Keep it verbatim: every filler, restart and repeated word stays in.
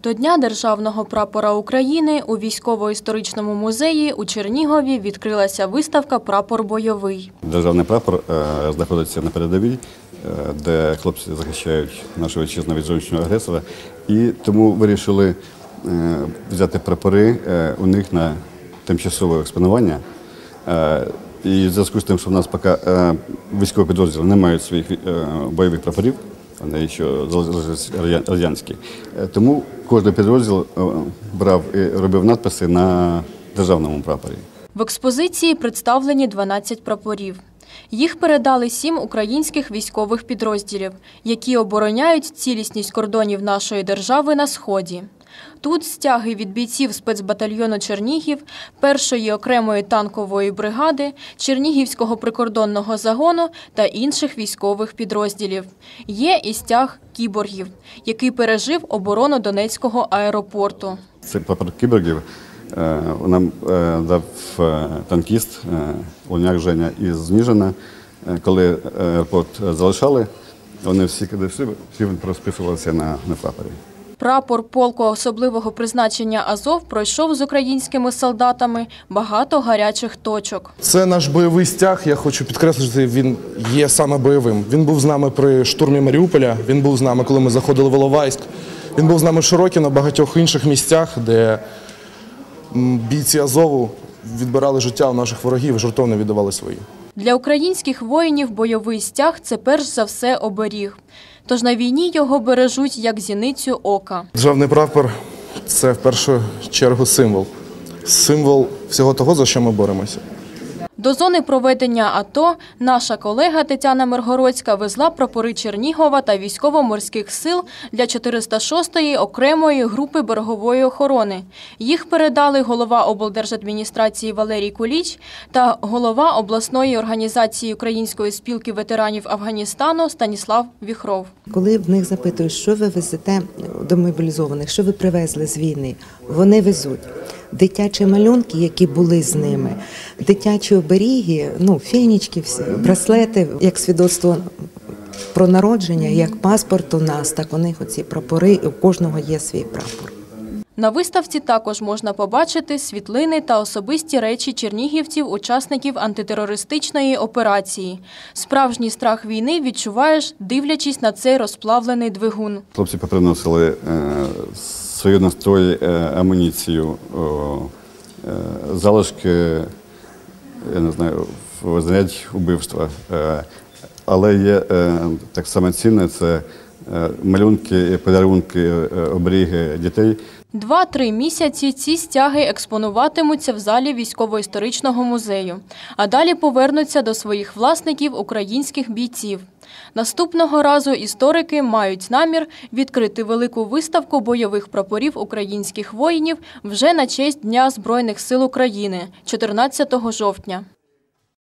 До Дня Державного прапора України у військово-історичному музеї у Чернігові відкрилася виставка «Прапор бойовий». Державний прапор знаходиться на передовій, де хлопці захищають нашу вітчизну від зовнішнього агресора. І тому вирішили взяти прапори у них на тимчасове експонування. І в зв'язку з тим, що в нас поки військові підрозділи не мають своїх бойових прапорів, вони ще залишились радянські, тому кожен підрозділ брав і робив надписи на державному прапорі. В експозиції представлені дванадцять прапорів. Їх передали сім українських військових підрозділів, які обороняють цілісність кордонів нашої держави на Сході. Тут стяги від бійців спецбатальйону «Чернігів», першої окремої танкової бригади, Чернігівського прикордонного загону та інших військових підрозділів. Є і стяг кіборгів, який пережив оборону Донецького аеропорту. Це прапор кіборгів нам дав танкіст Луняк Женя із Ніжина. Коли аеропорт залишали, вони всі, всі, всі розписувалися на, на прапорі. Прапор полку особливого призначення «Азов» пройшов з українськими солдатами багато гарячих точок. Це наш бойовий стяг, я хочу підкреслити, він є саме бойовим. Він був з нами при штурмі Маріуполя, він був з нами, коли ми заходили в Іловайськ, він був з нами широкий на багатьох інших місцях, де бійці «Азову» відбирали життя у наших ворогів і жертовно віддавали свої. Для українських воїнів бойовий стяг – це перш за все оберіг. Тож на війні його бережуть як зіницю ока. Державний прапор – це в першу чергу символ. Символ всього того, за що ми боремося. До зони проведення АТО наша колега Тетяна Миргородська везла прапори Чернігова та військово-морських сил для чотириста шостої окремої групи берегової охорони. Їх передали голова облдержадміністрації Валерій Куліч та голова обласної організації Української спілки ветеранів Афганістану Станіслав Віхров. Коли в них запитують, що ви везете до мобілізованих, що ви привезли з війни, вони везуть дитячі малюнки, які були з ними, дитячі оберіги, ну, фінічки, браслети, як свідоцтво про народження, як паспорт у нас, так у них оці прапори, у кожного є свій прапор. На виставці також можна побачити світлини та особисті речі чернігівців, учасників антитерористичної операції. Справжній страх війни відчуваєш, дивлячись на цей розплавлений двигун. Хлопці поприносили е, свою настрої, е, амуніцію, е, залишки, я не знаю, знарядь убивства. Е, але є е, так само цінне – це е, малюнки, подарунки, оберіги дітей. Два-три місяці ці стяги експонуватимуться в залі військово-історичного музею, а далі повернуться до своїх власників українських бійців. Наступного разу історики мають намір відкрити велику виставку бойових прапорів українських воїнів вже на честь Дня Збройних сил України – чотирнадцятого жовтня.